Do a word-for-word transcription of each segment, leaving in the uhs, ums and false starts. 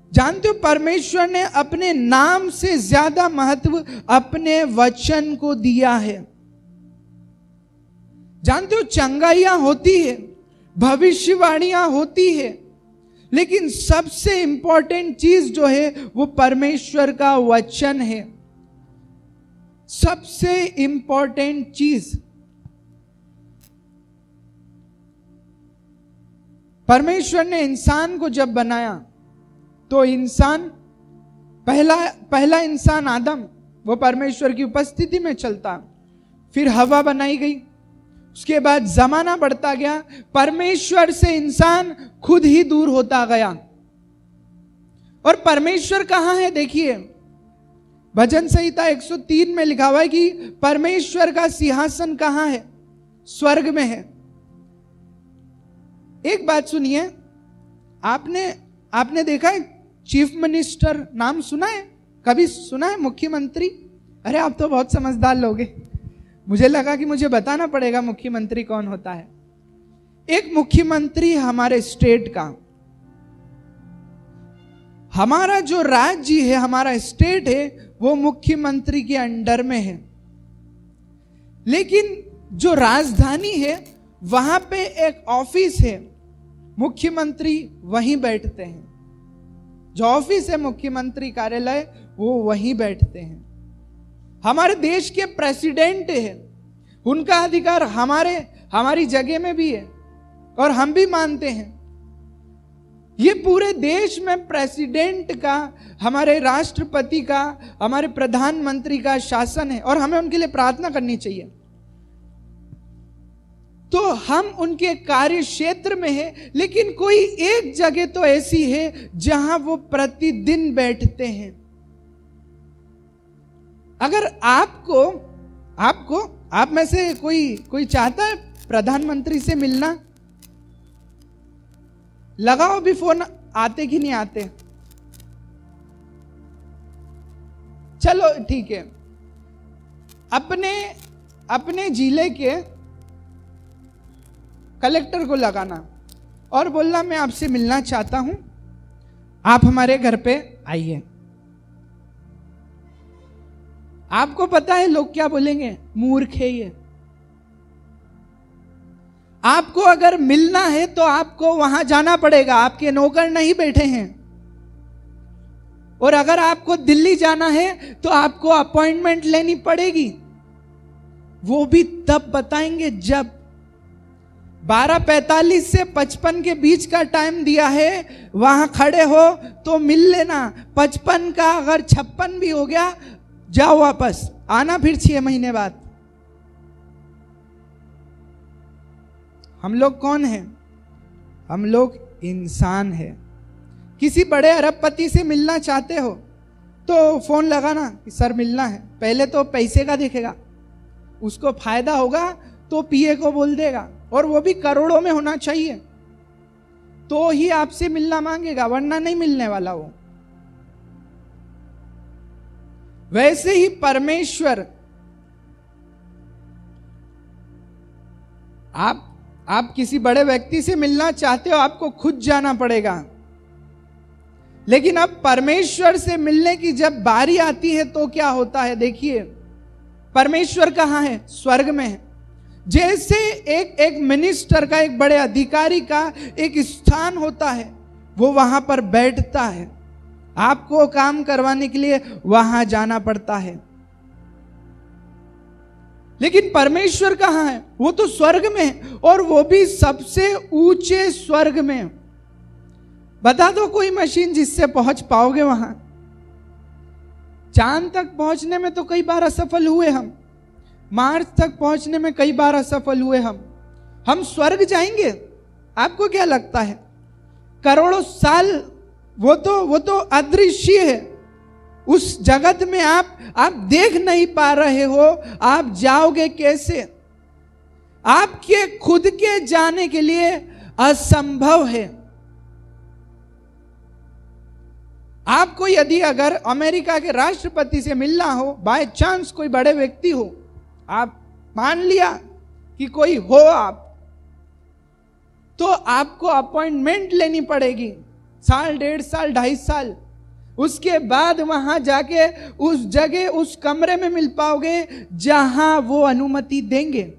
जानते हो परमेश्वर ने अपने नाम से ज्यादा महत्व अपने वचन को दिया है। जानते हो चंगाइयां होती है, भविष्यवाणियां होती है, लेकिन सबसे इंपॉर्टेंट चीज जो है वो परमेश्वर का वचन है। सबसे इंपॉर्टेंट चीज परमेश्वर ने इंसान को जब बनाया तो इंसान पहला पहला इंसान आदम, वो परमेश्वर की उपस्थिति में चलता। फिर हवा बनाई गई, उसके बाद जमाना बढ़ता गया, परमेश्वर से इंसान खुद ही दूर होता गया। और परमेश्वर कहां है? देखिए भजन संहिता एक सौ तीन में लिखा हुआ है कि परमेश्वर का सिंहासन कहां है? स्वर्ग में है। एक बात सुनिए, आपने आपने देखा है चीफ मिनिस्टर नाम सुना है? कभी सुना है? मुख्यमंत्री? अरे आप तो बहुत समझदार लोग हैं, मुझे लगा कि मुझे बताना पड़ेगा मुख्यमंत्री कौन होता है। एक मुख्यमंत्री हमारे स्टेट का, हमारा जो राज्य है, हमारा स्टेट है, वो मुख्यमंत्री के अंडर में है। लेकिन जो राजधानी है वहां पे एक ऑफिस है, मुख्यमंत्री वहीं बैठते हैं। जो ऑफिस है मुख्यमंत्री कार्यालय, वो वहीं बैठते हैं। हमारे देश के प्रेसिडेंट है, उनका अधिकार हमारे हमारी जगह में भी है और हम भी मानते हैं। ये पूरे देश में प्रेसिडेंट का, हमारे राष्ट्रपति का, हमारे प्रधानमंत्री का शासन है और हमें उनके लिए प्रार्थना करनी चाहिए। तो हम उनके कार्य क्षेत्र में हैं, लेकिन कोई एक जगह तो ऐसी है जहां वो प्रतिदिन बैठते हैं। अगर आपको आपको आप में से कोई कोई चाहता है प्रधानमंत्री से मिलना? लगाओ भी फोन, आते कि नहीं आते? चलो ठीक है, अपने अपने जिले के कलेक्टर को लगाना और बोलना मैं आपसे मिलना चाहता हूं, आप हमारे घर पे आइए। आपको पता है लोग क्या बोलेंगे? मूर्ख है ये। आपको अगर मिलना है तो आपको वहां जाना पड़ेगा, आपके नौकर नहीं बैठे हैं। और अगर आपको दिल्ली जाना है तो आपको अपॉइंटमेंट लेनी पड़ेगी, वो भी तब बताएंगे जब बारह पैंतालीस से पचपन के बीच का टाइम दिया है, वहां खड़े हो तो मिल लेना। पचपन का अगर छप्पन भी हो गया, जाओ वापस, आना फिर छह महीने बाद। हम लोग कौन हैं? हम लोग इंसान हैं। किसी बड़े अरबपति से मिलना चाहते हो तो फोन लगाना कि सर मिलना है। पहले तो पैसे का देखेगा, उसको फायदा होगा तो पीए को बोल देगा, और वो भी करोड़ों में होना चाहिए, तो ही आपसे मिलना मांगेगा, वरना नहीं मिलने वाला वो। वैसे ही परमेश्वर, आप आप किसी बड़े व्यक्ति से मिलना चाहते हो, आपको खुद जाना पड़ेगा। लेकिन अब परमेश्वर से मिलने की जब बारी आती है तो क्या होता है? देखिए परमेश्वर कहां है? स्वर्ग में है। जैसे एक एक मिनिस्टर का, एक बड़े अधिकारी का एक स्थान होता है, वो वहां पर बैठता है। आपको काम करवाने के लिए वहां जाना पड़ता है। लेकिन परमेश्वर कहां है? वो तो स्वर्ग में है, और वो भी सबसे ऊंचे स्वर्ग में। बता दो कोई मशीन जिससे पहुंच पाओगे वहां। चांद तक पहुंचने में तो कई बार असफल हुए हम, मार्स तक पहुंचने में कई बार असफल हुए हम। हम स्वर्ग जाएंगे? आपको क्या लगता है? करोड़ों साल, वो तो वो तो अदृश्य है। उस जगत में आप आप देख नहीं पा रहे हो, आप जाओगे कैसे? आपके खुद के जाने के लिए असंभव है। आपको यदि अगर अमेरिका के राष्ट्रपति से मिलना हो, बाय चांस कोई बड़े व्यक्ति हो, आप मान लिया कि कोई हो आप, तो आपको अपॉइंटमेंट लेनी पड़ेगी। साल, डेढ़ साल, ढाई साल, उसके बाद वहां जाके उस जगह, उस कमरे में मिल पाओगे जहां वो अनुमति देंगे।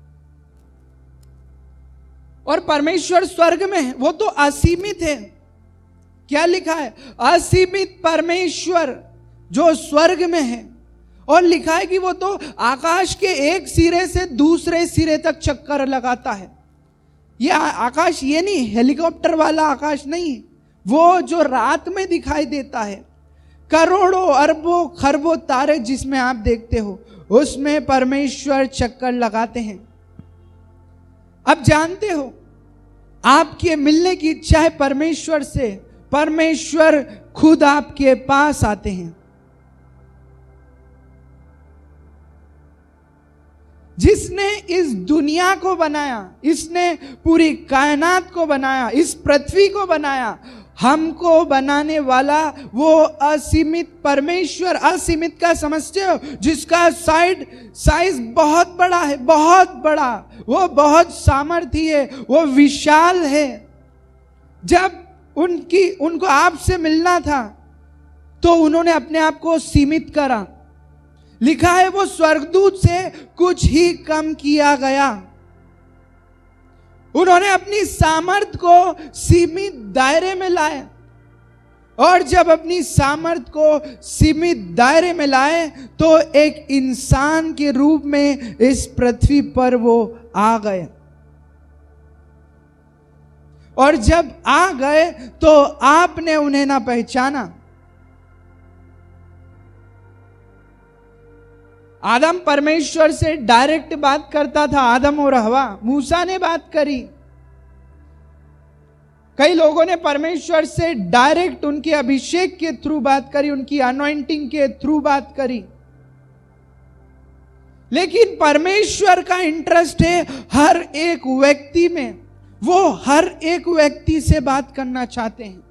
और परमेश्वर स्वर्ग में है, वो तो असीमित है। क्या लिखा है? असीमित परमेश्वर जो स्वर्ग में है। और लिखा है कि वो तो आकाश के एक सिरे से दूसरे सिरे तक चक्कर लगाता है। ये आकाश ये नहीं, हेलीकॉप्टर वाला आकाश नहीं, वो जो रात में दिखाई देता है, करोड़ों अरबों खरबों तारे जिसमें आप देखते हो, उसमें परमेश्वर चक्कर लगाते हैं। अब जानते हो, आपके मिलने की इच्छा है परमेश्वर से, परमेश्वर खुद आपके पास आते हैं। जिसने इस दुनिया को बनाया, इसने पूरी कायनात को बनाया, इस पृथ्वी को बनाया, हमको बनाने वाला वो असीमित परमेश्वर। असीमित का समझते हो? जिसका साइड साइज बहुत बड़ा है, बहुत बड़ा, वो बहुत सामर्थी है, वो विशाल है। जब उनकी उनको आपसे मिलना था तो उन्होंने अपने आप को सीमित करा। लिखा है वो स्वर्गदूत से कुछ ही कम किया गया। उन्होंने अपनी सामर्थ को सीमित दायरे में लाए, और जब अपनी सामर्थ को सीमित दायरे में लाए तो एक इंसान के रूप में इस पृथ्वी पर वो आ गए। और जब आ गए तो आपने उन्हें ना पहचाना। आदम परमेश्वर से डायरेक्ट बात करता था, आदम और हवा। मूसा ने बात करी। कई लोगों ने परमेश्वर से डायरेक्ट उनके अभिषेक के थ्रू बात करी, उनकी अनॉइंटिंग के थ्रू बात करी। लेकिन परमेश्वर का इंटरेस्ट है हर एक व्यक्ति में। वो हर एक व्यक्ति से बात करना चाहते हैं।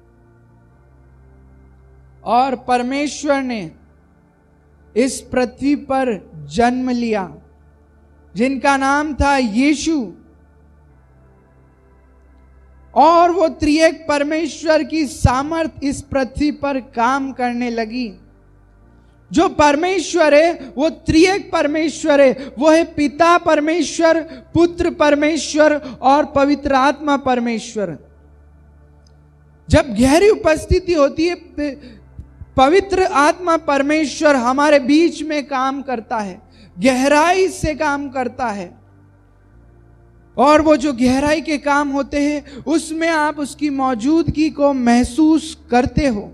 और परमेश्वर ने इस पृथ्वी पर जन्म लिया, जिनका नाम था यीशु। और वो त्रिएक परमेश्वर की सामर्थ इस पृथ्वी पर काम करने लगी। जो परमेश्वर है वो त्रिएक परमेश्वर है। वो है पिता परमेश्वर, पुत्र परमेश्वर और पवित्र आत्मा परमेश्वर। जब गहरी उपस्थिति होती है, पवित्र आत्मा परमेश्वर हमारे बीच में काम करता है, गहराई से काम करता है। और वो जो गहराई के काम होते हैं उसमें आप उसकी मौजूदगी को महसूस करते हो।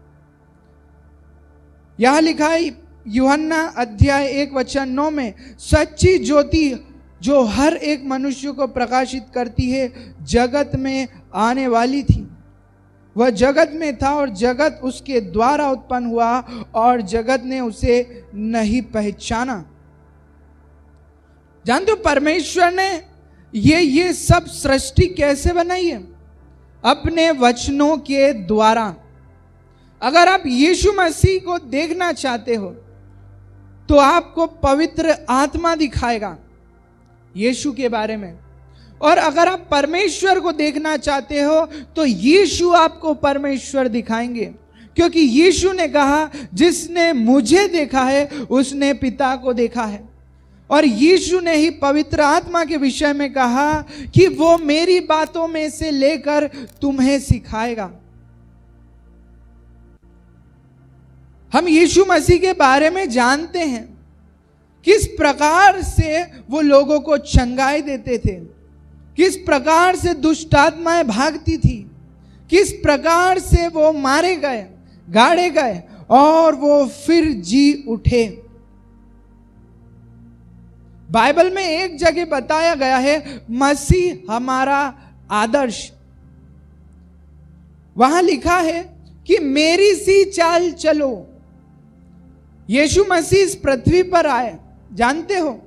यहां लिखा है यूहन्ना अध्याय एक वचन नौ में, सच्ची ज्योति जो हर एक मनुष्य को प्रकाशित करती है जगत में आने वाली थी। वह जगत में था और जगत उसके द्वारा उत्पन्न हुआ और जगत ने उसे नहीं पहचाना। जानते हो परमेश्वर ने ये ये सब सृष्टि कैसे बनाई है? अपने वचनों के द्वारा। अगर आप यीशु मसीह को देखना चाहते हो तो आपको पवित्र आत्मा दिखाएगा यीशु के बारे में। और अगर आप परमेश्वर को देखना चाहते हो तो यीशु आपको परमेश्वर दिखाएंगे, क्योंकि यीशु ने कहा जिसने मुझे देखा है उसने पिता को देखा है। और यीशु ने ही पवित्र आत्मा के विषय में कहा कि वो मेरी बातों में से लेकर तुम्हें सिखाएगा। हम यीशु मसीह के बारे में जानते हैं किस प्रकार से वो लोगों को चंगाई देते थे, किस प्रकार से दुष्ट आत्माएं भागती थी, किस प्रकार से वो मारे गए, गाड़े गए और वो फिर जी उठे। बाइबल में एक जगह बताया गया है मसीह हमारा आदर्श। वहां लिखा है कि मेरी सी चाल चलो। यीशु मसीह इस पृथ्वी पर आए, जानते हो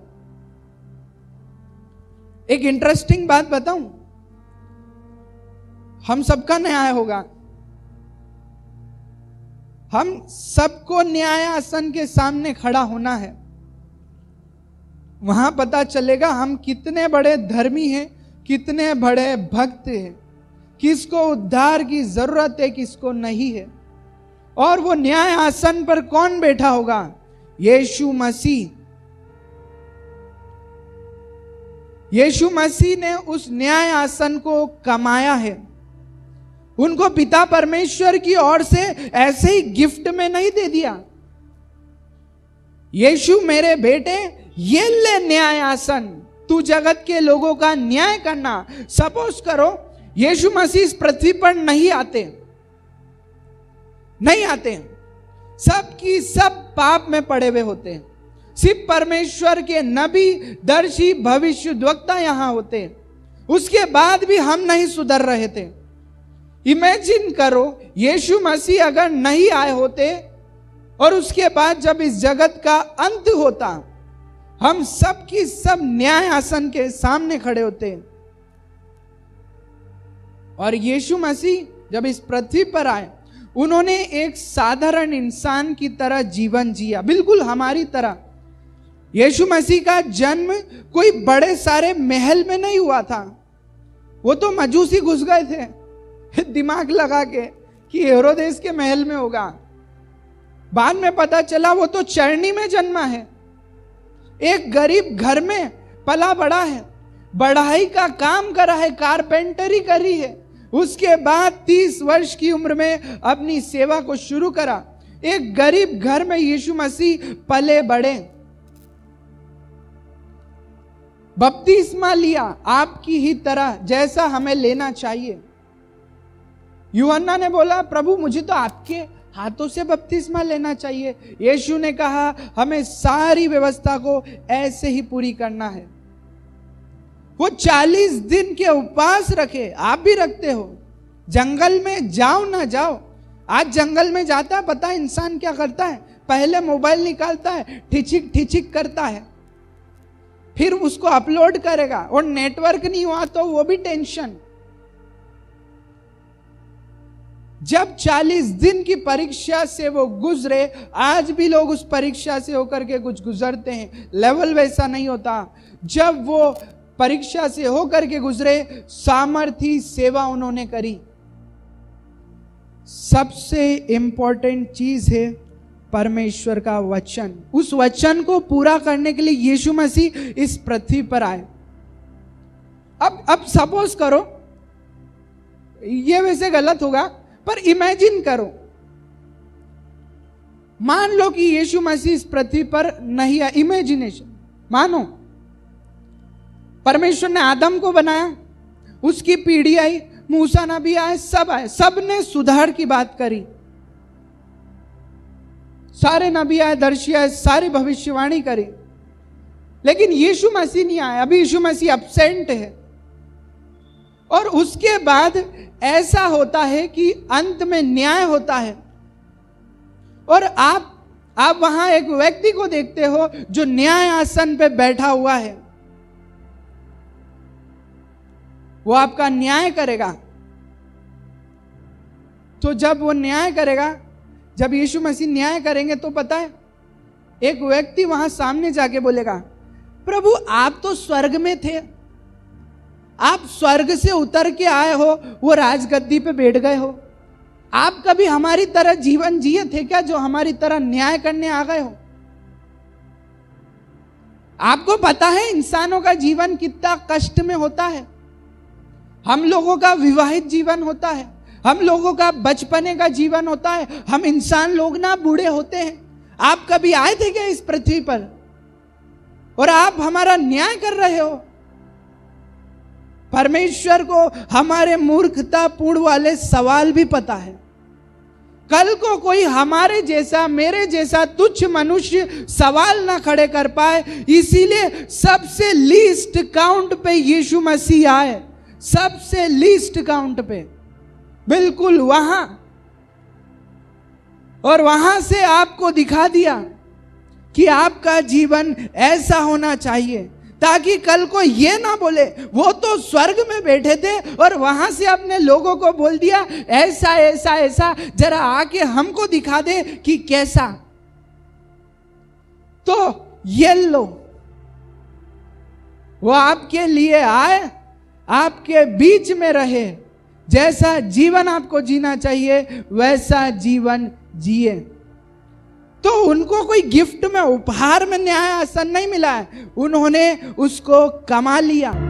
एक इंटरेस्टिंग बात बताऊं, हम सबका न्याय होगा, हम सबको न्याय आसन के सामने खड़ा होना है। वहां पता चलेगा हम कितने बड़े धर्मी हैं, कितने बड़े भक्त हैं, किसको उद्धार की जरूरत है, किसको नहीं है। और वो न्याय आसन पर कौन बैठा होगा? यीशु मसीह। यीशु मसीह ने उस न्याय आसन को कमाया है। उनको पिता परमेश्वर की ओर से ऐसे ही गिफ्ट में नहीं दे दिया। यीशु मेरे बेटे, ये ले न्याय आसन, तू जगत के लोगों का न्याय करना। सपोज करो यीशु मसीह इस पृथ्वी पर नहीं आते, नहीं आते, सब की सब पाप में पड़े हुए होते हैं, सिर्फ परमेश्वर के नबी, दर्शी, भविष्यद्वक्ता यहां होते, उसके बाद भी हम नहीं सुधर रहे थे। इमेजिन करो यीशु मसीह अगर नहीं आए होते और उसके बाद जब इस जगत का अंत होता, हम सब की सब न्याय आसन के सामने खड़े होते। और यीशु मसीह जब इस पृथ्वी पर आए, उन्होंने एक साधारण इंसान की तरह जीवन जिया, बिल्कुल हमारी तरह। यीशु मसीह का जन्म कोई बड़े सारे महल में नहीं हुआ था। वो तो मजूसी घुस गए थे दिमाग लगा के कि हेरोदेस के महल में होगा। बाद में पता चला वो तो चरनी में जन्मा है, एक गरीब घर में पला बड़ा है, बढ़ाई का काम करा है, कारपेंटरी करी है। उसके बाद तीस वर्ष की उम्र में अपनी सेवा को शुरू करा। एक गरीब घर में यीशु मसीह पले बड़े, बपतिस्मा लिया आपकी ही तरह जैसा हमें लेना चाहिए। यूहन्ना ने बोला, प्रभु मुझे तो आपके हाथों से बपतिस्मा लेना चाहिए। यीशु ने कहा, हमें सारी व्यवस्था को ऐसे ही पूरी करना है। वो चालीस दिन के उपवास रखे, आप भी रखते हो। जंगल में जाओ ना जाओ, आज जंगल में जाता है, पता है इंसान क्या करता है? पहले मोबाइल निकालता है, ठिचिक ठिचिक करता है, फिर उसको अपलोड करेगा, और नेटवर्क नहीं हुआ तो वो भी टेंशन। जब चालीस दिन की परीक्षा से वो गुजरे, आज भी लोग उस परीक्षा से होकर के कुछ गुजरते हैं, लेवल वैसा नहीं होता। जब वो परीक्षा से होकर के गुजरे, सामर्थी सेवा उन्होंने करी। सबसे इंपॉर्टेंट चीज है परमेश्वर का वचन। उस वचन को पूरा करने के लिए यीशु मसीह इस पृथ्वी पर आए। अब अब सपोज करो, ये वैसे गलत होगा, पर इमेजिन करो, मान लो कि यीशु मसीह इस पृथ्वी पर नहीं आया। इमेजिनेशन मानो, परमेश्वर ने आदम को बनाया, उसकी पीढ़ी आई, मूसा नबी आए, सब आए, सब ने सुधार की बात करी, सारे नबी आए, दर्शी आए, सारी भविष्यवाणी करी, लेकिन यीशु मसीह नहीं आया। अभी यीशु मसीह एब्सेंट है। और उसके बाद ऐसा होता है कि अंत में न्याय होता है, और आप आप वहां एक व्यक्ति को देखते हो जो न्याय आसन पे बैठा हुआ है। वो आपका न्याय करेगा। तो जब वो न्याय करेगा, जब यीशु मसीह न्याय करेंगे, तो पता है एक व्यक्ति वहां सामने जाके बोलेगा, प्रभु आप तो स्वर्ग में थे, आप स्वर्ग से उतर के आए हो, वो राजगद्दी पे बैठ गए हो, आप कभी हमारी तरह जीवन जिए थे क्या, जो हमारी तरह न्याय करने आ गए हो? आपको पता है इंसानों का जीवन कितना कष्ट में होता है। हम लोगों का विवाहित जीवन होता है, हम लोगों का बचपने का जीवन होता है, हम इंसान लोग ना बूढ़े होते हैं। आप कभी आए थे क्या इस पृथ्वी पर, और आप हमारा न्याय कर रहे हो? परमेश्वर को हमारे मूर्खतापूर्ण वाले सवाल भी पता है। कल को कोई हमारे जैसा, मेरे जैसा तुच्छ मनुष्य सवाल ना खड़े कर पाए, इसीलिए सबसे लीस्ट काउंट पे यीशु मसीह आए, सबसे लीस्ट काउंट पे, बिल्कुल वहां, और वहां से आपको दिखा दिया कि आपका जीवन ऐसा होना चाहिए, ताकि कल को ये ना बोले वो तो स्वर्ग में बैठे थे और वहां से अपने लोगों को बोल दिया ऐसा ऐसा ऐसा, जरा आके हमको दिखा दे कि कैसा। तो ये लो, वो आपके लिए आए, आपके बीच में रहे, जैसा जीवन आपको जीना चाहिए वैसा जीवन जिए। तो उनको कोई गिफ्ट में, उपहार में न्याय आसन नहीं मिला है, उन्होंने उसको कमा लिया।